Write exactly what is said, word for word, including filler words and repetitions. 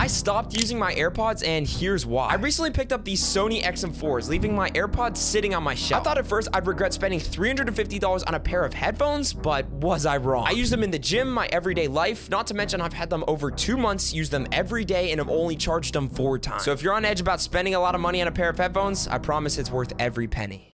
I stopped using my AirPods, and here's why. I recently picked up these Sony X M fours, leaving my AirPods sitting on my shelf. I thought at first I'd regret spending three hundred fifty dollars on a pair of headphones, but was I wrong? I use them in the gym, my everyday life, not to mention I've had them over two months, use them every day, and have only charged them four times. So if you're on edge about spending a lot of money on a pair of headphones, I promise it's worth every penny.